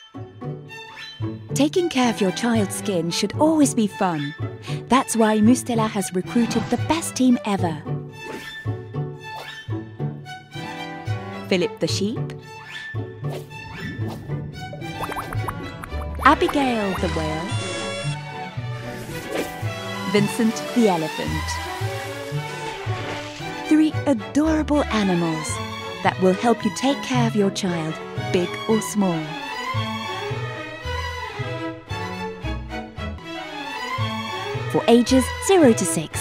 Taking care of your child's skin should always be fun. That's why Mustela has recruited the best team ever. Phillip the sheep, Abigail the whale, Vincent the elephant. 3 adorable animals that will help you take care of your child, big or small. For ages 0 to 6.